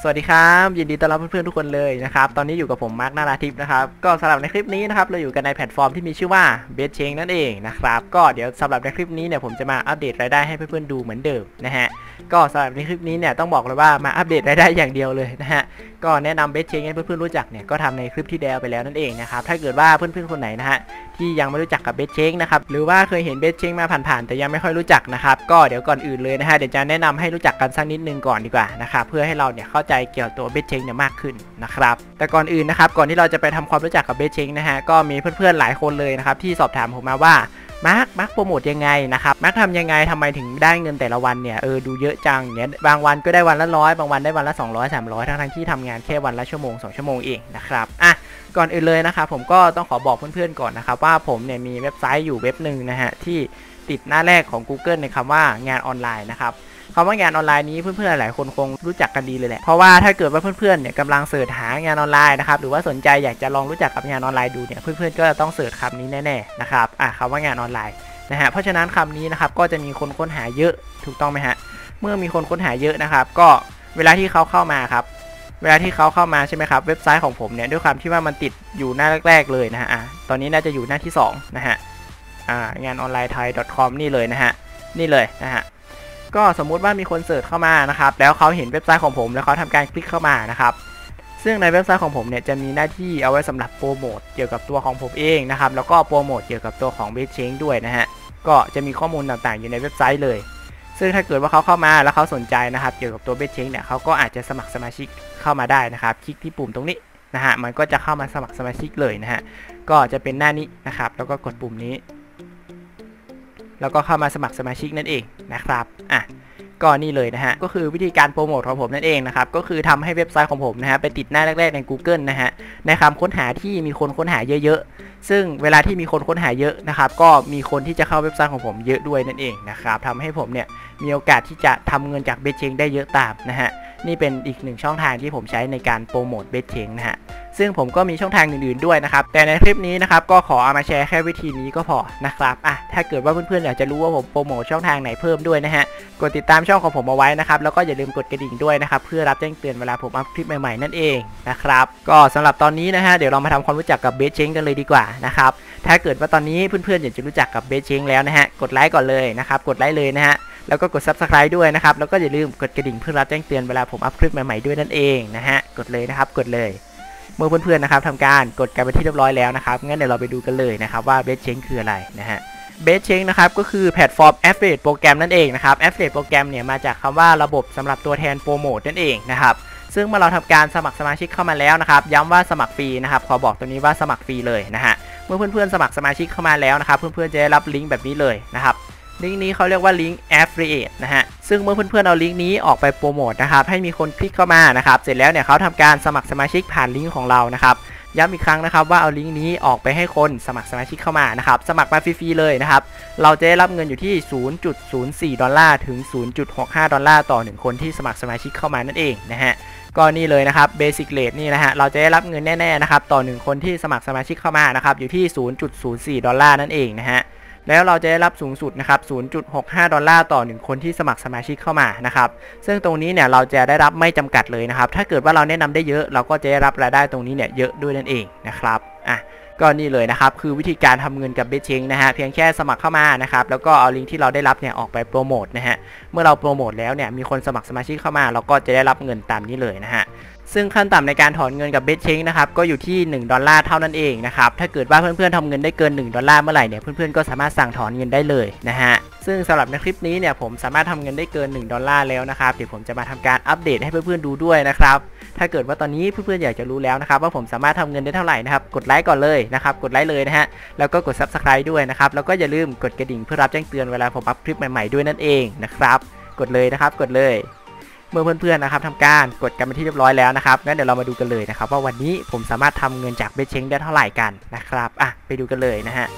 สวัสดีครับยินดีต้อนรับเพื่อนๆทุกคนเลยนะครับตอนนี้อยู่กับผมมาร์คนาราทิพย์นะครับก็สำหรับในคลิปนี้นะครับเราอยู่กันในแพลตฟอร์มที่มีชื่อว่า BestChange นั่นเองนะครับก็เดี๋ยวสำหรับในคลิปนี้เนี่ยผมจะมาอัปเดตรายได้ให้เพื่อนๆดูเหมือนเดิมนะฮะก็สำหรับในคลิปนี้เนี่ยต้องบอกเลยว่ามาอัปเดตรายได้อย่างเดียวเลยนะฮะก็แนะนำ BestChange ให้เพื่อนๆรู้จักเนี่ยก็ทำในคลิปที่แล้วไปแล้วนั่นเองนะครับถ้าเกิดว่าเพื่อนๆคนไหนนะฮะที่ยังไม่รู้จักกับ BestChange นะครับหรือว่าเคยเห็น BestChange มาผ่านๆแต่ยังไม่ค่อยรู้จักนะครับก็เดี๋ยวก่อนอื่นเลยนะฮะเดี๋ยวจะแนะนำให้รู้จักกันสักนิดนึงก่อนดีกว่านะครับเพื่อให้เราเนี่ยเข้าใจเกี่ยวกับตัว BestChange เนี่ยมากขึ้นนะครับแต่ก่อนอื่นนะครับก่อนที่เราจะไปทำความรู้จักกับ BestChange นะฮะก็มีเพื่อนๆหลายคนเลยนะครับที่สอบถามผมมาว่ามาร์คโปรโมทยังไงนะครับมาร์คทำยังไงทำไมถึงได้เงินแต่ละวันเนี่ยดูเยอะจังเนี่ยบางวันก็ได้วันละ100บางวันได้วันละ200 300ทั้งที่ทำงานแค่วันละชั่วโมง2ชั่วโมงเองนะครับก่อนอื่นเลยนะครับผมก็ต้องขอบอกเพื่อนๆก่อนนะครับว่าผมเนี่ยมีเว็บไซต์อยู่เว็บหนึ่งนะฮะที่ติดหน้าแรกของ Google ในคำว่างานออนไลน์นะครับคำว่างานออนไลน์นี้เพื่อนๆหลายคนคงรู้จักกันดีเลยแหละเพราะว่าถ้าเกิดว่าเพื่อนๆเนี่ยกำลังเสิร์ชหางานออนไลน์นะครับหรือว่าสนใจอยากจะลองรู้จักกับงานออนไลน์ดูเนี่ยเพื่อนๆก็จะต้องเสิร์ชคำนี้แน่ๆนะครับคำว่างานออนไลน์นะฮะเพราะฉะนั้นคำนี้นะครับก็จะมีคนค้นหาเยอะถูกต้องไหมฮะเมื่อมีคนค้นหาเยอะนะครับก็เวลาที่เขาเข้ามาครับเวลาที่เขาเข้ามาใช่ไหมครับเว็บไซต์ของผมเนี่ยด้วยความที่ว่ามันติดอยู่หน้าแรกๆเลยนะฮะตอนนี้น่าจะอยู่หน้าที่2นะฮะงานออนไลน์ไทย .com นี่เลยนะฮะนี่เลยนะฮะก็สมมุติว่ามีคนเสิร์ชเข้ามานะครับแล้วเขาเห็นเว็บไซต์ของผมแล้วเขาทำการคลิกเข้ามานะครับซึ่งในเว็บไซต์ของผมเนี่ยจะมีหน้าที่เอาไว้สำหรับโปรโมทเกี่ยวกับตัวของผมเองนะครับแล้วก็โปรโมทเกี่ยวกับตัวของ BestChange ด้วยนะฮะก็จะมีข้อมูลต่างๆอยู่ในเว็บไซต์เลยซึ่งถ้าเกิดว่าเขาเข้ามาแล้วเขาสนใจนะครับเกี่ยวกับตัว BestChange เนี่ยเขาก็อาจจะสมัครสมาชิกเข้ามาได้นะครับคลิกที่ปุ่มตรงนี้นะฮะมันก็จะเข้ามาสมัครสมาชิกเลยนะฮะก็จะเป็นหน้านี้นะครับแล้วก็กดปุ่มนี้แล้วก็เข้ามาสมัครสมาชิกนั่นเองนะครับก็นี่เลยนะฮะก็คือวิธีการโปรโมทของผมนั่นเองนะครับก็คือทำให้เว็บไซต์ของผมนะฮะไปติดหน้าแรกๆใน Google นะฮะในคำค้นหาที่มีคนค้นหาเยอะๆซึ่งเวลาที่มีคนค้นหาเยอะนะครับก็มีคนที่จะเข้าเว็บไซต์ของผมเยอะด้วยนั่นเองนะครับทำให้ผมเนี่ยมีโอกาสที่จะทำเงินจาก BestChange ได้เยอะตามนะฮะนี่เป็นอีกหนึ่งช่องทางที่ผมใช้ในการโปรโมท BestChange นะฮะซึ่งผมก็มีช่องทางอื่นๆด้วยนะครับแต่ในคลิปนี้นะครับก็ขอเอามาแชร์แค่วิธีนี้ก็พอนะครับถ้าเกิดว่าเพื่อนๆอยากจะรู้ว่าผมโปรโมทช่องทางไหนเพิ่มด้วยนะฮะกดติดตามช่องของผมเอาไว้นะครับแล้วก็อย่าลืมกดกระดิ่งด้วยนะครับเพื่อรับแจ้งเตือนเวลาผมอัพคลิปใหม่ๆนั่นเองนะครับก็สำหรับตอนนี้นะฮะเดี๋ยวเรามาทำความรู้จักกับ BestChange กันเลยดีกว่านะครับถ้าเกิดว่าตอนนี้เพื่อนๆอยากจะรู้จักกับ BestChange แล้วนะฮะกดไลค์ก่อนเลยนะครับกดไลค์เลยนะฮะแล้วก็กด Subscribe ด้วยนะครับแล้วก็อย่าลืมกดกระดิ่งเพื่อรับแจ้งเตือนเวลาผมอัพคลิปใหม่ๆด้วยนั่นเองนะฮะกดเลยนะครับกดเลยเมื่อเพื่อนๆนะครับทำการกดกันไปที่เรียบร้อยแล้วนะครับงั้นเดี๋ยวเราไปดูกันเลยนะครับว่า BestChange คืออะไรนะฮะ BestChange นะครับก็คือแพลตฟอร์ม Affiliate โปรแกรมนั่นเองนะครับ Affiliate โปรแกรมเนี่ยมาจากคำว่าระบบสำหรับตัวแทนโปรโมทนั่นเองนะครับซึ่งเมื่อเราทำการสมัครสมาชิกเข้ามาแล้วนะครับย้ำว่าสมัครฟรีนะครับขอบอกตรงนี้ว่าสมัครฟรีเลยนะฮะเมื่อเพื่อนๆสมัครสมาชิกเข้ามาแล้วนะครับเพื่อนๆจะได้รับลิงก์แบบนี้เลยนะครับลิงก์นี้เขาเรียกว่าลิงก์ Affiliate นะฮะซึ่งเมื่อเพื่อนๆเอาลิงก์นี้ออกไปโปรโมทนะครับให้มีคนคลิกเข้ามานะครับเสร็จแล้วเนี่ยเขาทำการสมัครสมาชิกผ่านลิงก์ของเรานะครับย้ำอีกครั้งนะครับว่าเอาลิงก์นี้ออกไปให้คนสมัครสมาชิกเข้ามานะครับสมัครมาฟรีๆเลยนะครับเราจะได้รับเงินอยู่ที่ 0.04 ดอลลาร์ถึง 0.65 ดอลลาร์ต่อ1คนที่สมัครสมาชิกเข้ามานั่นเองนะฮะก็นี่เลยนะครับ Basic Rate นี่นะฮะเราจะได้รับเงินแน่ๆนะครับต่อ1คนที่สมัครสมาชิกเข้ามานะครับอยู่ที่ 0.04 ดอลลาร์นั่นเองนะฮะแล้วเราจะได้รับสูงสุดนะครับ 0.65 ดอลลาร์ต่อ1คนที่สมัครสมาชิกเข้ามานะครับซึ่งตรงนี้เนี่ยเราจะได้รับไม่จำกัดเลยนะครับถ้าเกิดว่าเราแนะนำได้เยอะเราก็จะได้รับรายได้ตรงนี้เนี่ยเยอะด้วยนั่นเองนะครับก็นี่เลยนะครับคือวิธีการทำเงินกับ BestChange นะฮะเพียงแค่สมัครเข้ามานะครับแล้วก็เอาลิงก์ที่เราได้รับเนี่ยออกไปโปรโมทนะฮะเมื่อเราโปรโมทแล้วเนี่ยมีคนสมัครสมาชิกเข้ามาเราก็จะได้รับเงินตามนี้เลยนะฮะซึ่งขั้นต่ำในการถอนเงินกับ BestChange นะครับก็อยู่ที่1 ดอลลาร์เท่านั้นเองนะครับถ้าเกิดว่าเพื่อนๆทำเงินได้เกิน1 ดอลลาร์เมื่อไหร่เนี่ยเพื่อนๆก็สามารถสั่งถอนเงินได้เลยนะฮะซึ่งสำหรับในคลิปนี้เนี่ยผมสามารถทำเงินได้เกิน1 ดอลลาร์แล้วนะครับเดี๋ยวผมจะมาทำการอัปเดตให้เพื่อนๆดูด้วยนะครับถ้าเกิดว่าตอนนี้เพื่อนๆอยากจะรู้แล้วนะครับว่าผมสามารถทำเงินได้เท่าไหร่นะครับกดไลค์ก่อนเลยนะครับกดไลค์เลยนะฮะแล้วก็กด Subscribe ด้วยนะครับแล้วก็อย่าลืมกดกระดิ่งเพื่อรับแจ้งเตือนเวลาผมอัพคลิปใหม่ๆด้วยนั่นเองนะครับกดเลยนะครับกดเลยเมื่อเพื่อนๆนะครับทำการกดกันไปที่เรียบร้อยแล้วนะครับงั้นเดี๋ยวเรามาดูกันเลยนะครับว่าวันนี้ผมสามารถทำเงินจาก BestChange ได้เท่าไหร่กันนะครับไปดูกันเลยนะฮะ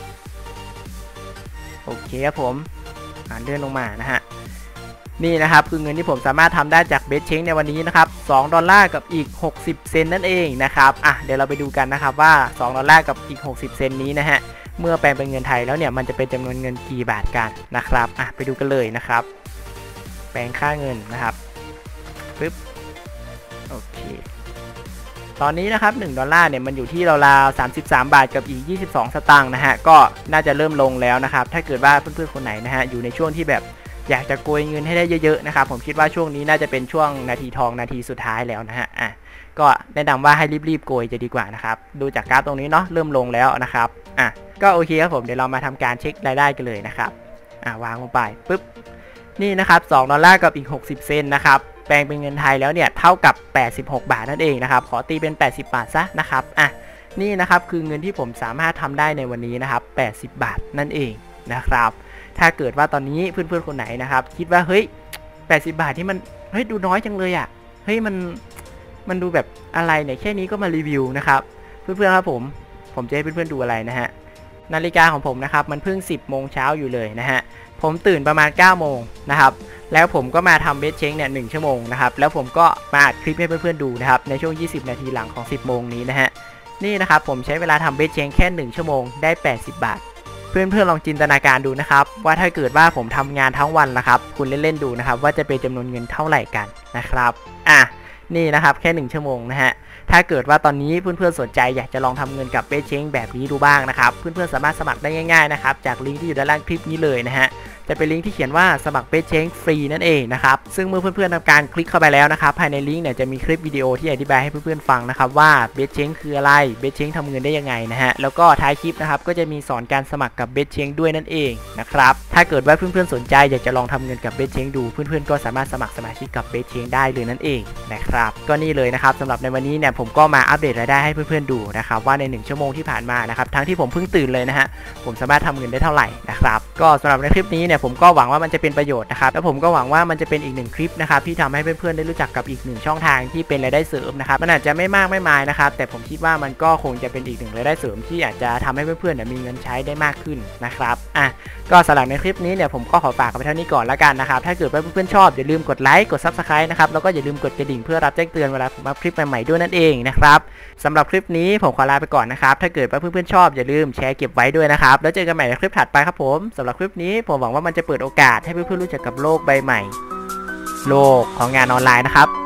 โอเคครับผมเลื่อนลงมานะฮะนี่นะครับคือเงินที่ผมสามารถทำได้จาก BestChange ในวันนี้นะครับ2 ดอลลาร์กับอีก60 เซนต์นั่นเองนะครับเดี๋ยวเราไปดูกันนะครับว่า2 ดอลลาร์กับอีก60 เซนต์นี้นะฮะเมื่อแปลงเป็นเงินไทยแล้วเนี่ยมันจะเป็นจำนวนเงินกี่บาทกันนะครับไปดูกันเลยนะครับแปลงค่าเงินนะครับปึ๊บโอเคตอนนี้นะครับ$1เนี่ยมันอยู่ที่ราวๆ33 บาทกับอีก22 สตางค์นะฮะก็น่าจะเริ่มลงแล้วนะครับถ้าเกิดว่าเพื่อนๆคนไหนนะฮะอยู่ในช่วงที่แบบอยากจะโกยเงินให้ได้เยอะๆนะครับผมคิดว่าช่วงนี้น่าจะเป็นช่วงนาทีทองนาทีสุดท้ายแล้วนะฮะก็แนะนำว่าให้รีบๆโกยจะดีกว่านะครับดูจากกราฟตรงนี้เนาะเริ่มลงแล้วนะครับก็โอเคครับผมเดี๋ยวเรามาทำการเช็ครายได้กันเลยนะครับวางลงไปปุ๊บนี่นะครับ$2กับอีก60 เซนต์นะครับแปลงเป็นเงินไทยแล้วเนี่ยเท่ากับ86 บาทนั่นเองนะครับขอตีเป็น80 บาทซะนะครับนี่นะครับคือเงินที่ผมสามารถทำได้ในวันนี้นะครับ80 บาทนั่นเองนะครับถ้าเกิดว่าตอนนี้เพื่อนๆคนไหนนะครับคิดว่าเฮ้ย80 บาทที่มันเฮ้ยดูน้อยจังเลยอ่ะเฮ้ยมันดูแบบอะไรเนี่ยแค่นี้ก็มารีวิวนะครับเพื่อนๆครับผมจะให้เพื่อนๆดูอะไรนะฮะนาฬิกาของผมนะครับมันเพิ่ง10 โมงเช้าอยู่เลยนะฮะผมตื่นประมาณ9 โมงนะครับแล้วผมก็มาทำเบสเช็คเนี่ย1 ชั่วโมงนะครับแล้วผมก็มาอัดคลิปให้เพื่อนๆดูนะครับในช่วง20 นาทีหลังของ10 โมงนี้นะฮะนี่นะครับผมใช้เวลาทำเบสเช็คแค่1 ชั่วโมงได้80 บาทเพื่อนๆลองจินตนาการดูนะครับว่าถ้าเกิดว่าผมทำงานทั้งวันนะครับคุณเล่นๆดูนะครับว่าจะเป็นจำนวนเงินเท่าไหร่กันนะครับนี่นะครับแค่1 ชั่วโมงนะฮะถ้าเกิดว่าตอนนี้เพื่อนๆสนใจอยากจะลองทำเงินกับเบสเช็คแบบนี้ดูบ้างนะครับเพื่อนๆสามารถสมัครได้ง่ายๆนะครับจากลิงก์ที่อยู่ด้านล่างคลิปนี้เลยนะฮะจะเป็นลิงก์ที่เขียนว่าสมัครเบสเช็คฟรีนั่นเองนะครับซึ่งเมื่อเพื่อนๆทำการคลิกเข้าไปแล้วนะครับภายในลิงก์เนี่ยจะมีคลิปวิดีโอที่อธิบายให้เพื่อนๆฟังนะครับว่าเบสเช็คคืออะไรเบสเช็คทำเงินได้ยังไงนะฮะแล้วก็ท้ายคลิปนะครับก็จะมีสอนการสมัครกับเบสเช็คด้วยนั่นเองนะครับถ้าเกิดว่าเพื่อนๆสนใจอยากจะลองทำเงินกับเบสเช็คดูเพื่อนๆก็สามารถสมัครสมาชิกกับเบสเช็คได้เลยนั่นเองนะครับก็นี่เลยนะครับสำหรับในวันนี้เนี่ยผมก็มาอัปเดตรายได้ให้เพื่อนๆดูนะครับว่าใน1 ชั่วโมงที่ผ่านมานะครับทั้งที่ผมเพิ่งตื่นเลยนะฮะผมสามารถทำเงินได้เท่าไหร่นะครับก็สำหรับในคลิปนี้เนี่ยผมก็หวังว่ามันจะเป็นประโยชน์นะครับแล้วผมก็หวังว่ามันจะเป็นอีก1 คลิปนะครับที่ทำให้เพื่อนๆได้รู้จักกับอีก1 ช่องทางที่เป็นรายได้เสริมนะครับมันอาจจะไม่มากไม่มายนะครับแต่ผมคิดว่ามันก็คงจะเป็นอีก1 รายได้เสริมที่อาจจะทำให้เพื่อนๆมีเงินใช้ได้มากขึ้นนะครับก็สำหรับในคลิปนี้เนี่ยผมก็ขอฝากกันไปเท่านี้ก่อนละกันนะครับถ้าเกิดว่าเพื่อนๆชอบอย่าลืมกดไลค์กด Subscribe นะครับแล้วก็อย่าลืมกดกระดิ่งเพื่อรับแจ้งเตือนเวลาผมอัพคลิปใหม่ๆด้วยนั่นเองนะครับสำหรับคลิปนี้ผมขอลาไปก่อนนะครับถ้าเกิดว่าเพื่อนๆชอบอย่าลืมแชร์เก็บไว้ด้วยนะครับแล้วเจอกันใหม่ในคลิปถัดไปครับผมสำหรับคลิปนี้ผมหวังว่ามันจะเปิดโอกาสให้เพื่อนๆรู้จักกับโลกใบใหม่โลกของงานออนไลน์นะครับ